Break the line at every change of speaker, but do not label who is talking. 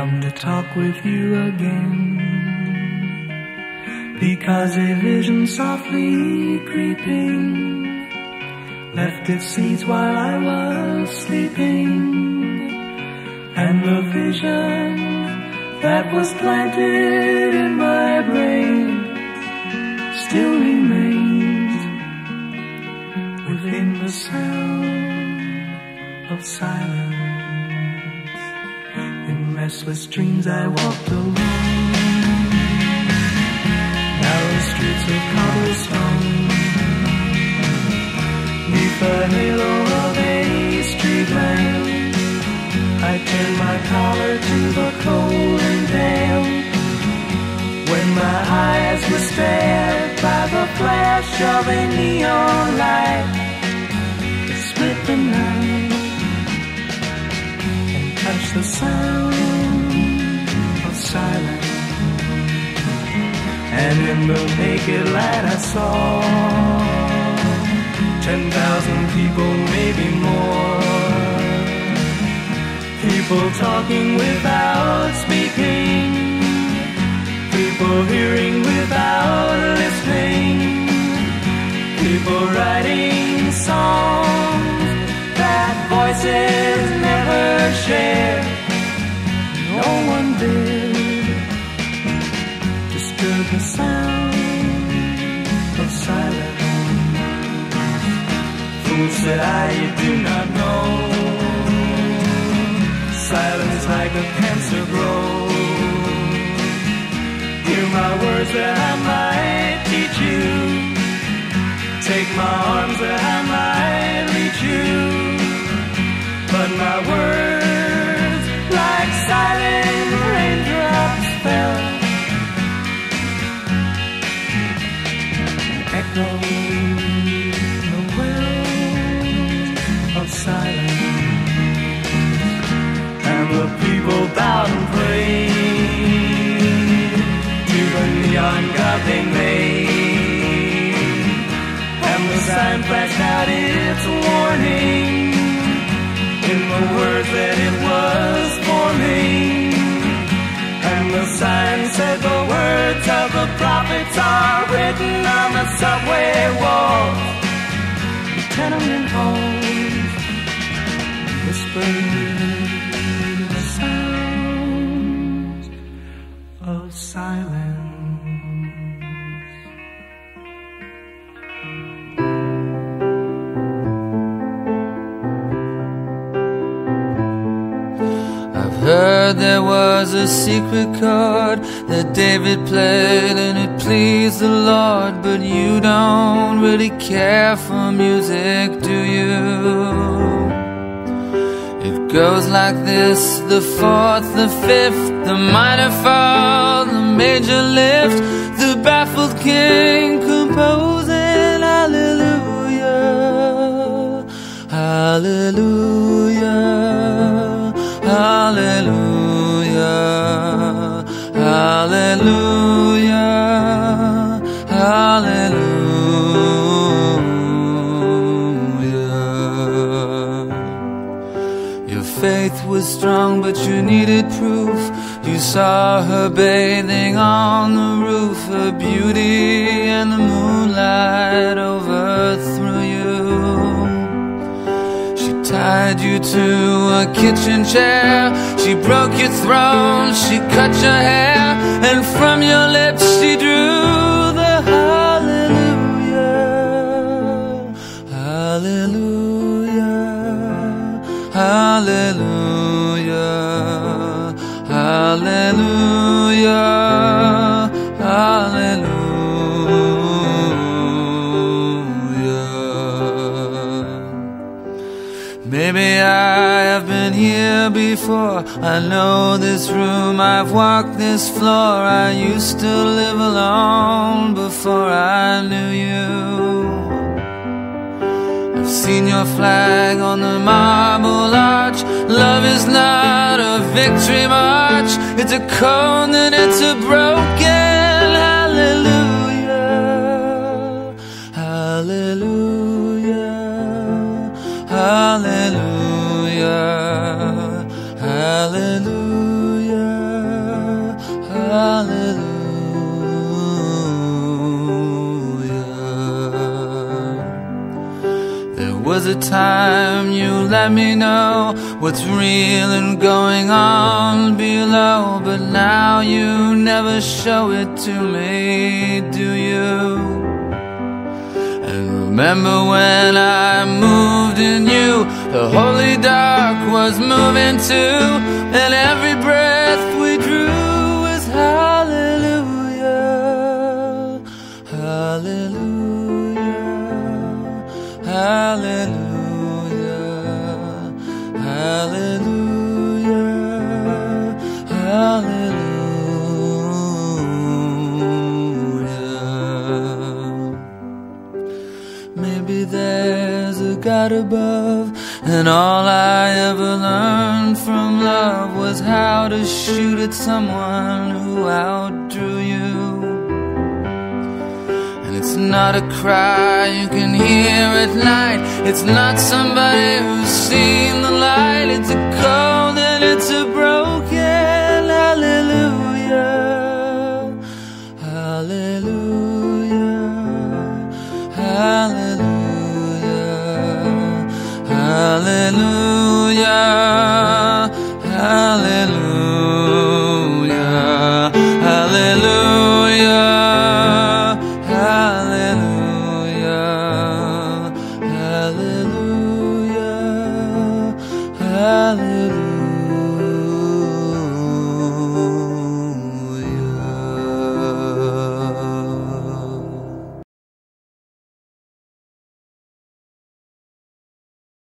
come to talk with you again, because a vision softly creeping left its seeds while I was sleeping, and the vision that was planted in my brain still remains within the sound of silence. In restless dreams I walked alone, narrow streets of cobblestone, neath the halo of a street lamp. I turned my collar to the cold and damp, when my eyes were stared by the flash of a neon light that split the night and touched the sound of silence. And in the naked light I saw 10,000 people, maybe more, people talking without speaking, people hearing without listening, people writing songs that voices never share. No one did disturb the sound of silence. Fool, said I, you do not know, silence like a cancer grows. Hear my words that I might teach you, take my arms that I might reach you, but my words like silent raindrops fell, echoed the wells of silence. And the people bowed and prayed to the neon god they made, and the sign flashed out its warning in the words that it was forming. And the sign said the words of the prophets are written on the subway walls, the tenement halls, whispered the sounds of silence.
I've heard there was a secret chord that David played and it pleased the Lord, but you don't really care for music, do you? It goes like this: the fourth, the fifth, the minor fall, the major lift, the baffled king composing hallelujah, hallelujah, hallelujah, hallelujah, hallelujah. Your faith was strong, but you needed proof. You saw her bathing on the roof, her beauty and the moonlight overthrew you. She tied you to a kitchen chair, she broke your throne, she cut your hair, and from your lips she drew the hallelujah, hallelujah, hallelujah, hallelujah, hallelujah. Maybe I have been here before, I know this room, I've walked this floor. I used to live alone before I knew you. I've seen your flag on the marble arch. Love is not a victory march, it's a code and it's a broken hallelujah, hallelujah, hallelujah, hallelujah. was a time you let me know what's real and going on below, but now you never show it to me, do you? And remember when I moved in you, the holy dark was moving too, and every breath we drew was hallelujah, hallelujah, hallelujah, hallelujah, hallelujah. Maybe there's a God above, and all I ever learned from love was how to shoot at someone who outdrew you. And it's not a cry you can hear at night, it's not somebody who's seen the light, it's a cold and it's a broken hallelujah, hallelujah, hallelujah, hallelujah,